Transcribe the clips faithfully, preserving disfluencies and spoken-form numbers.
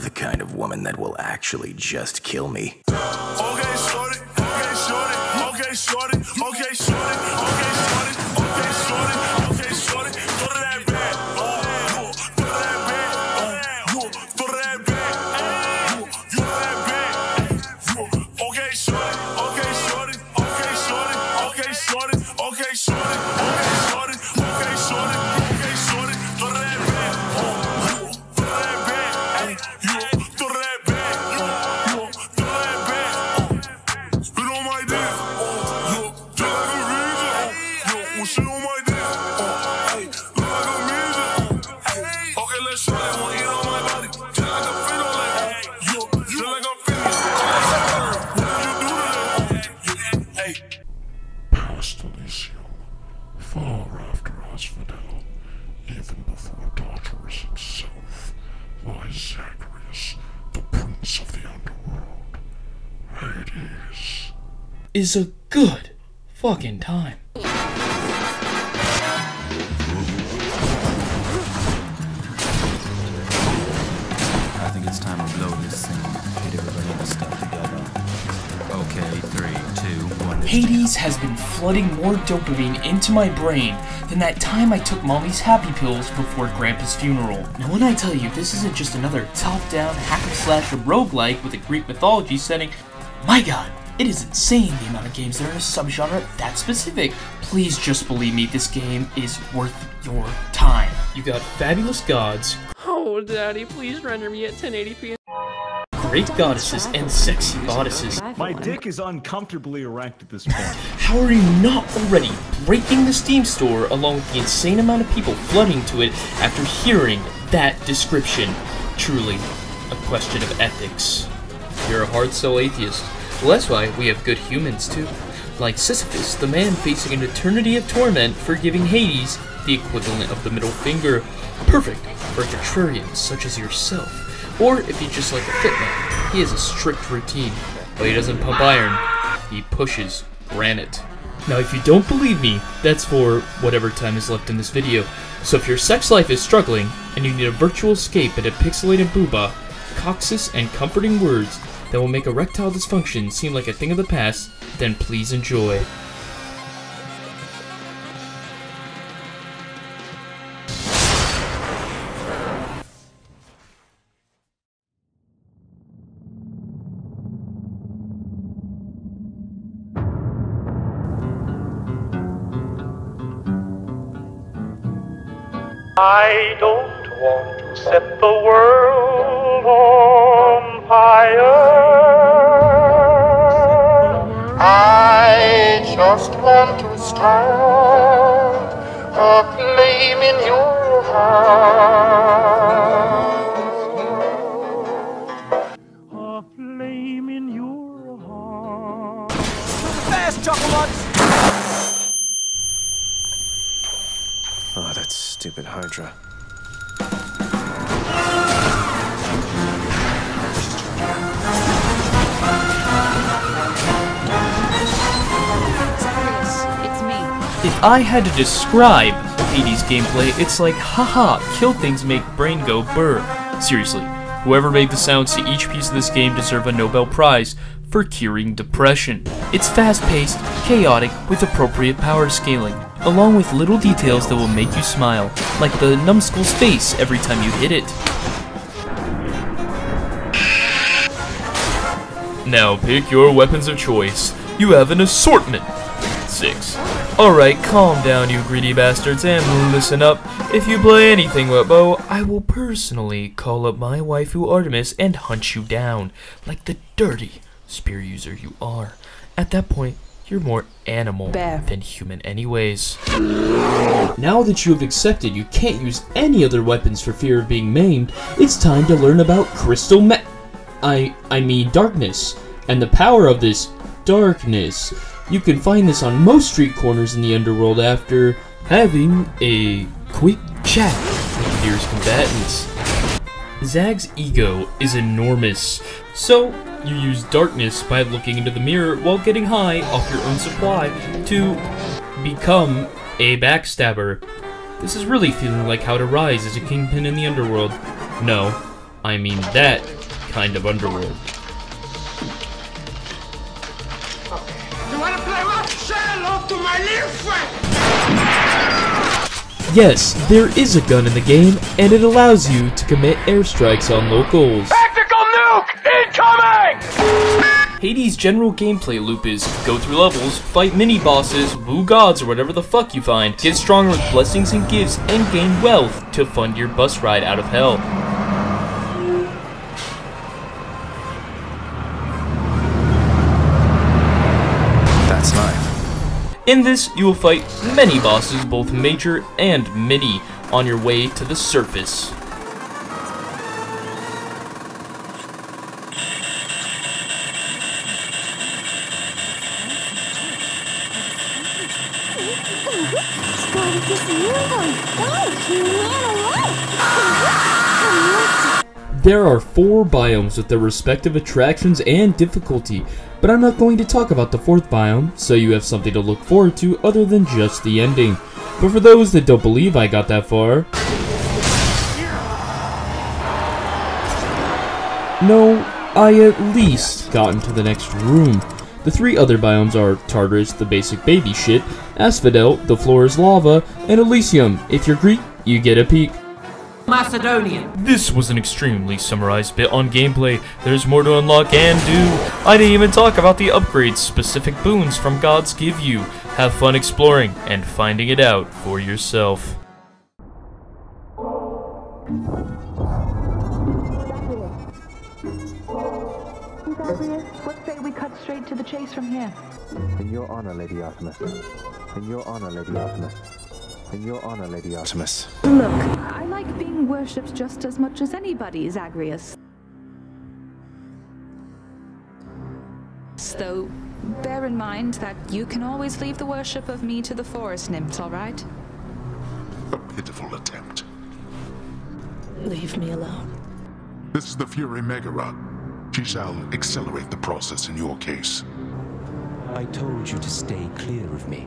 love the kind of woman that will actually just kill me. Okay, shorty, okay, shorty, okay, shorty, okay, shorty, okay, shorty, okay, shorty, okay, shorty, throw to that bag, oh, throw to that bag, oh, throw to that bag, oh, throw to that bag, okay, shorty, okay, shorty, okay, shorty, okay, shorty, okay, shorty, okay, shorty, okay, shorty, okay, shorty, throw to that bag, oh, throw to that bag, hey, you, throw to that bag, you, you, throw to that bag, oh, spit on my dick, oh, yo, just like a reason, oh, yo, well, shit on my dick, oh, hey, look like a reason, oh, hey, okay, let's show them, want eat on my body, just like a fiddle, like, hey, yo, just like a fiddle, what did you do to them, hey, Past Elysium, far after Asphodel, even before Tartarus himself, lies Zagreus, the prince of the underworld, Hades. Is a good fucking time. I think it's time to blow this thing. Get everybody to stuff together. Okay, three, two, one. Hades has been flooding more dopamine into my brain than that time I took Mommy's happy pills before Grandpa's funeral. Now when I tell you this isn't just another top-down hack-and-slash roguelike with a Greek mythology setting, my god, it is insane the amount of games that are in a subgenre that specific. Please just believe me, this game is worth your time. You got fabulous gods, Oh, Daddy, please render me at ten eighty p. great goddesses, and sexy goddesses. My dick is uncomfortably erect at this point. How are you not already breaking the Steam store along with the insane amount of people flooding to it after hearing that description? Truly, a question of ethics. You're a hard-sell atheist. Well, that's why we have good humans, too. Like Sisyphus, the man facing an eternity of torment for giving Hades the equivalent of the middle finger. Perfect for contrarians such as yourself. Or if you just like a fit man, he has a strict routine. But he doesn't pump iron, he pushes granite. Now if you don't believe me, that's for whatever time is left in this video. So if your sex life is struggling, and you need a virtual escape and a pixelated booba, coccyx and comforting words that will make erectile dysfunction seem like a thing of the past, then please enjoy. I don't want to set the world on fire. I just want to start a flame in your heart. A flame in your heart. Fast, Chucklenuts! Oh, that stupid Hydra. It's me. If I had to describe Hades gameplay, it's like, haha, kill things make brain go burr. Seriously, whoever made the sounds to each piece of this game deserve a Nobel Prize for curing depression. It's fast-paced, chaotic, with appropriate power scaling, along with little details that will make you smile, like the numbskull's face every time you hit it. Now pick your weapons of choice. You have an assortment. Six. Alright, calm down you greedy bastards and listen up. If you play anything with bow, I will personally call up my waifu Artemis and hunt you down, like the dirty spear user you are. At that point, you're more animal Bear. than human anyways. Now that you have accepted you can't use any other weapons for fear of being maimed, it's time to learn about crystal me- I, I mean darkness, and the power of this darkness. You can find this on most street corners in the underworld after having a quick chat with the nearest combatants. Zag's ego is enormous, so you use darkness by looking into the mirror while getting high off your own supply to become a backstabber. This is really feeling like how to rise as a kingpin in the underworld. No, I mean that kind of underworld. You wanna play rough? Say hello to my little friend! Yes, there is a gun in the game, and it allows you to commit airstrikes on locals. Tactical nuke incoming! Hades' general gameplay loop is go through levels, fight mini-bosses, woo gods or whatever the fuck you find, get stronger with blessings and gifts, and gain wealth to fund your bus ride out of hell. That's life. In this, you will fight many bosses, both major and mini, on your way to the surface. There are four biomes with their respective attractions and difficulty, but I'm not going to talk about the fourth biome, so you have something to look forward to other than just the ending. But for those that don't believe I got that far, no, I at least got into the next room. The three other biomes are Tartarus, the basic baby shit, Asphodel, the floor is lava, and Elysium. If you're Greek, you get a peek. Macedonian. This was an extremely summarized bit on gameplay. There's more to unlock and do. I didn't even talk about the upgrades specific boons from gods give you. Have fun exploring and finding it out for yourself. What say we cut straight to the chase from here? In your honor, Lady Artemis. In your honor, Lady Artemis. In your honor, Lady Artemis. Look, I like being worshipped just as much as anybody, Zagreus. Though, bear in mind that you can always leave the worship of me to the forest nymphs, all right? A pitiful attempt. Leave me alone. This is the Fury Megara. She shall accelerate the process in your case. I told you to stay clear of me.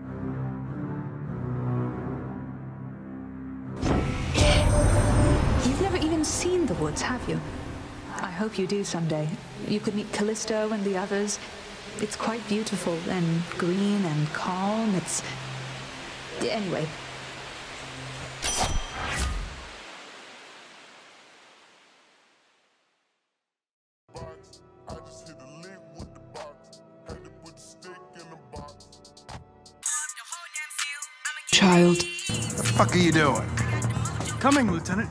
You've never even seen the woods, have you? I hope you do someday. You could meet Callisto and the others. It's quite beautiful and green and calm. It's... Anyway. Child. What the fuck are you doing? Coming, Lieutenant.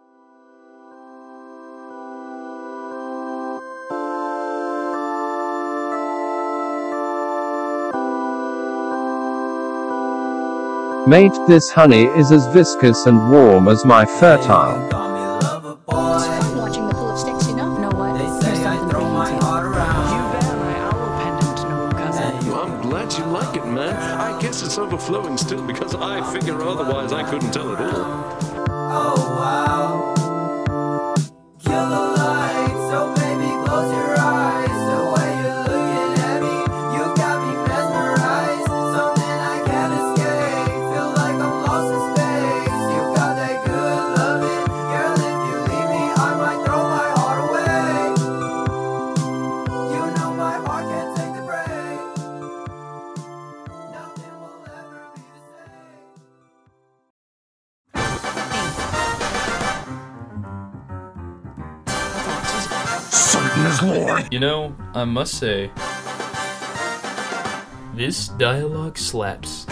Mate, this honey is as viscous and warm as my fertile. Watching the pool of sticks, you know? No what? There's something throw my heart around. You bear my owl pendant, no cousin. Well, I'm glad you like it, man. I guess it's overflowing still because I figure otherwise I couldn't tell at all. Oh wow. Kill the light, so baby close your eyes. The way you're looking at me, you got me mesmerized. Something I can't escape. Feel like I'm lost in space. You got that good loving, girl. If you leave me, I might throw my heart away. You know my heart can't take the break. Nothing will ever be the Satan is Lord. You know, I must say, this dialogue slaps.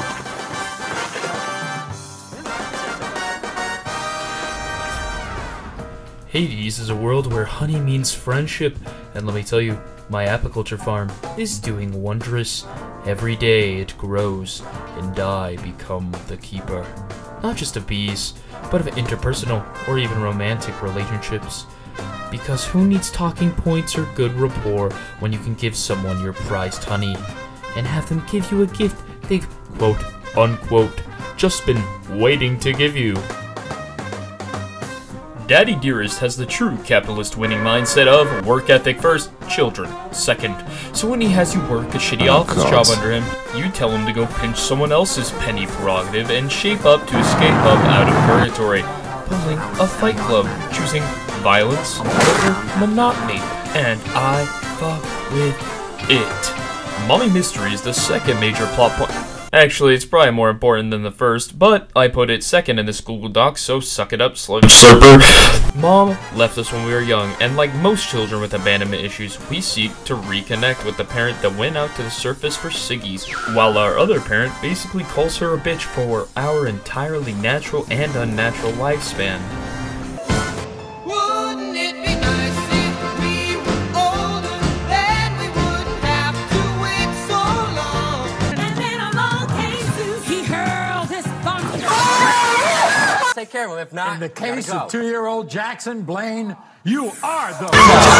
Hades is a world where honey means friendship, and let me tell you, my apiculture farm is doing wondrous. Every day it grows, and I become the keeper. Not just of bees, but of interpersonal or even romantic relationships. Because who needs talking points or good rapport when you can give someone your prized honey and have them give you a gift they've quote unquote just been waiting to give you? Daddy Dearest has the true capitalist winning mindset of work ethic first, children second. So when he has you work a shitty Oh, office God. job under him, you tell him to go pinch someone else's penny prerogative and shape up to escape up out of purgatory, pulling a fight club, choosing violence, or monotony, and I fuck with it. Mommy Mystery is the second major plot point. Actually, it's probably more important than the first, but I put it second in this Google Doc, so suck it up, slow slurper. Mom left us when we were young, and like most children with abandonment issues, we seek to reconnect with the parent that went out to the surface for ciggies, while our other parent basically calls her a bitch for our entirely natural and unnatural lifespan. Take care of him. If not, in the case go. of two-year-old Jackson Blaine, you are the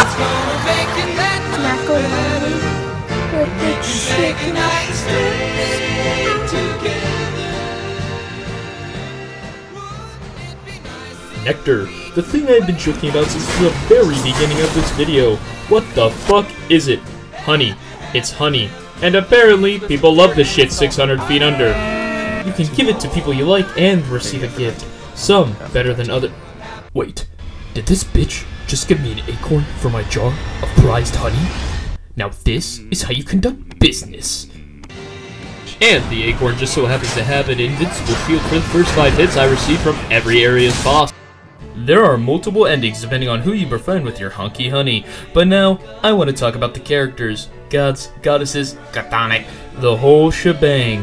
Nectar, the thing I've been joking about since the very beginning of this video. What the fuck is it? Honey. It's honey. And apparently, people love this shit six hundred feet under. You can give it to people you like and receive a gift. Some better than other. Wait, did this bitch just give me an acorn for my jar of prized honey? Now this is how you conduct business. And the acorn just so happens to have an invincible shield for the first five hits I received from every area's boss. There are multiple endings depending on who you befriend with your hunky honey, but now I want to talk about the characters, gods, goddesses, Chthonic, the whole shebang.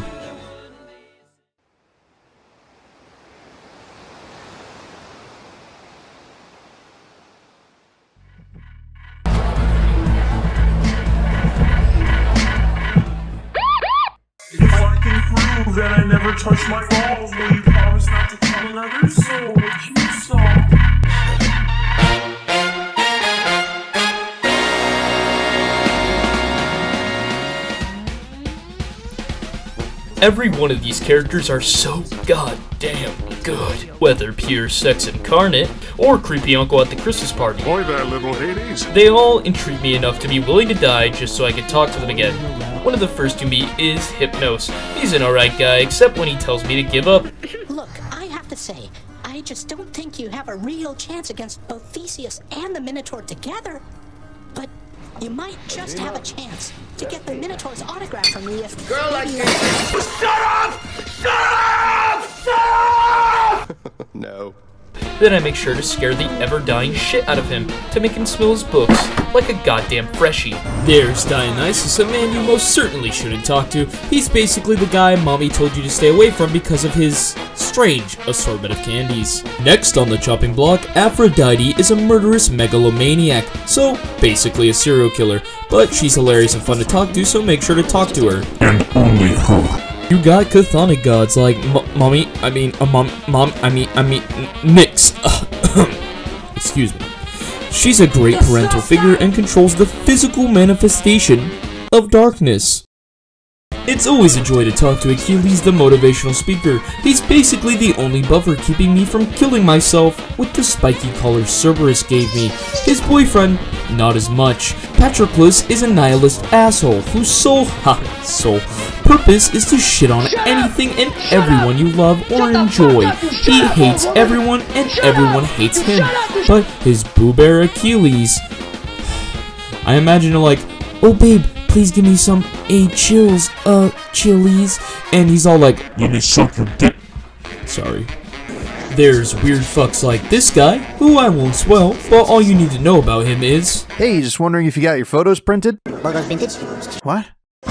That I never touch my balls. Will you promise not to kill another soul with you song? Every one of these characters are so goddamn good. Whether pure sex incarnate, or creepy uncle at the Christmas party. Boy there, little Hades. They all intrigue me enough to be willing to die just so I can talk to them again. One of the first you meet is Hypnos. He's an alright guy, except when he tells me to give up. Look, I have to say, I just don't think you have a real chance against both Theseus and the Minotaur together. But you might just have a chance to get the Minotaur's autograph from me if... Girl like you... Shut up! Shut up! Shut up! No. Then I make sure to scare the ever-dying shit out of him to make him smell his books like a goddamn freshie. There's Dionysus, a man you most certainly shouldn't talk to. He's basically the guy Mommy told you to stay away from because of his strange assortment of candies. Next on the chopping block, Aphrodite is a murderous megalomaniac, so basically a serial killer. But she's hilarious and fun to talk to, so make sure to talk to her. And only her. You got chthonic gods like M mommy, I mean, uh, mom, mom, I mean, I mean, Nyx. Excuse me. She's a great parental figure and controls the physical manifestation of darkness. It's always a joy to talk to Achilles, the motivational speaker. He's basically the only buffer keeping me from killing myself with the spiky collar Cerberus gave me. His boyfriend, not as much. Patroclus is a nihilist asshole whose sole, ha, sole, purpose is to shit on anything and everyone you love or enjoy. He hates everyone and everyone hates him. But his boo bear Achilles, I imagine her like, oh babe, please give me some a chills, uh, chilies. And he's all like, let me suck your dick. Sorry. There's weird fucks like this guy, who I won't swell, but all you need to know about him is... Hey, just wondering if you got your photos printed? Photos vintage? What?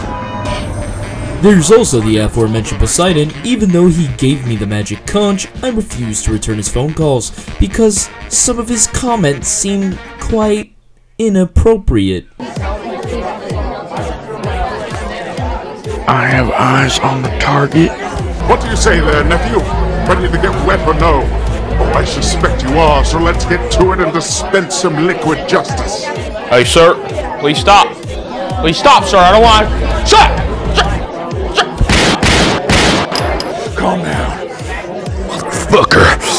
There's also the aforementioned Poseidon. Even though he gave me the magic conch, I refused to return his phone calls, because some of his comments seemed quite inappropriate. I have eyes on the target. What do you say there, nephew? Ready to get wet or no? Oh, I suspect you are, so let's get to it and dispense some liquid justice. Hey, sir, please stop. Please stop, sir. I don't want... Shut! Calm down, motherfucker.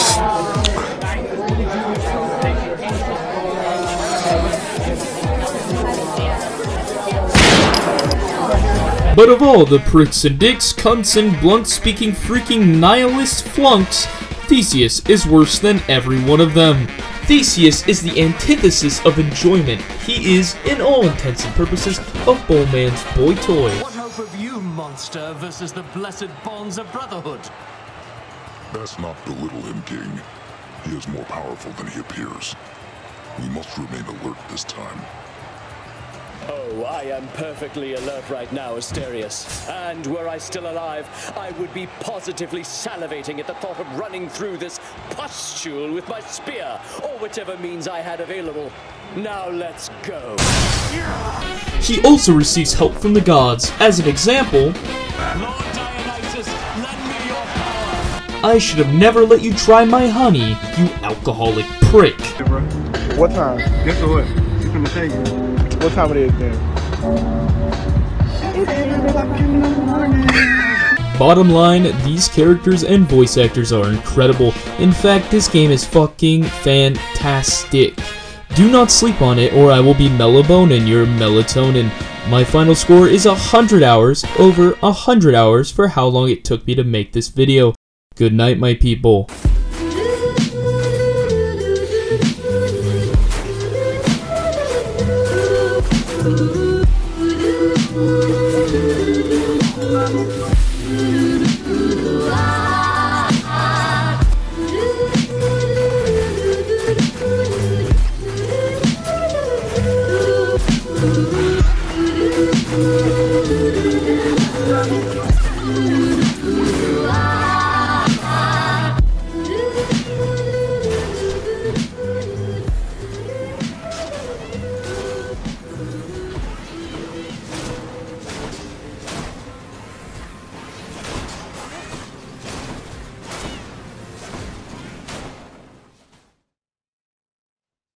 But of all the pricks and dicks, cunts and blunt-speaking freaking nihilist flunks, Theseus is worse than every one of them. Theseus is the antithesis of enjoyment. He is, in all intents and purposes, a Bullman's boy toy. What hope of you, monster, versus the blessed bonds of brotherhood? Let's not belittle him, King. He is more powerful than he appears. We must remain alert this time. Oh, I am perfectly alert right now, Asterius. And were I still alive, I would be positively salivating at the thought of running through this pustule with my spear, or whichever means I had available. Now let's go. He also receives help from the gods. As an example, Lord Dionysus, lend me your power. I should have never let you try my honey, you alcoholic prick. Hey, bro. What time? Guess what? She's gonna take you. What time it is then? Bottom line, these characters and voice actors are incredible. In fact, this game is fucking fantastic. Do not sleep on it or I will be melloboning your melatonin. My final score is one hundred hours, over one hundred hours for how long it took me to make this video. Good night, my people.